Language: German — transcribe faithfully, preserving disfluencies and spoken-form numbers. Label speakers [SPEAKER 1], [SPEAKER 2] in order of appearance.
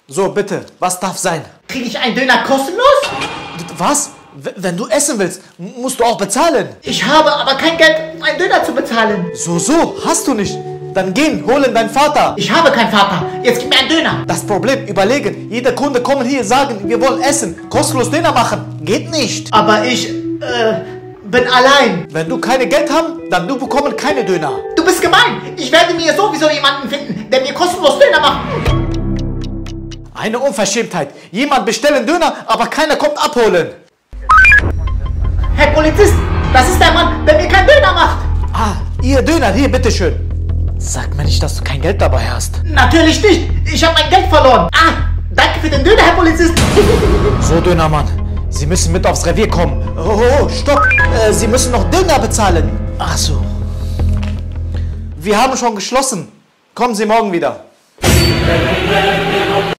[SPEAKER 1] So, bitte, was darf sein?
[SPEAKER 2] Kriege ich einen Döner kostenlos?
[SPEAKER 1] Was? W wenn du essen willst, musst du auch bezahlen.
[SPEAKER 2] Ich habe aber kein Geld, um einen Döner zu bezahlen.
[SPEAKER 1] So, so, hast du nicht. Dann gehen, holen deinen Vater.
[SPEAKER 2] Ich habe keinen Vater. Jetzt gib mir einen Döner.
[SPEAKER 1] Das Problem, überlegen. Jeder Kunde kommt hier, sagen, wir wollen essen. Kostenlos Döner machen. Geht nicht.
[SPEAKER 2] Aber ich, äh, bin allein.
[SPEAKER 1] Wenn du keine Geld haben, dann du bekommst keine Döner.
[SPEAKER 2] Du bist gemein. Ich werde mir sowieso jemanden finden, der mir kostenlos Döner macht.
[SPEAKER 1] Eine Unverschämtheit. Jemand bestellt Döner, aber keiner kommt abholen.
[SPEAKER 2] Herr Polizist, das ist der Mann, der mir keinen Döner macht.
[SPEAKER 1] Ah, Ihr Döner, hier, bitteschön. Sag mir nicht, dass du kein Geld dabei hast.
[SPEAKER 2] Natürlich nicht. Ich habe mein Geld verloren. Ah, danke für den Döner, Herr Polizist.
[SPEAKER 1] So, Dönermann, Sie müssen mit aufs Revier kommen. Oh, oh, stopp. Äh, Sie müssen noch Döner bezahlen. Ach so. Wir haben schon geschlossen. Kommen Sie morgen wieder.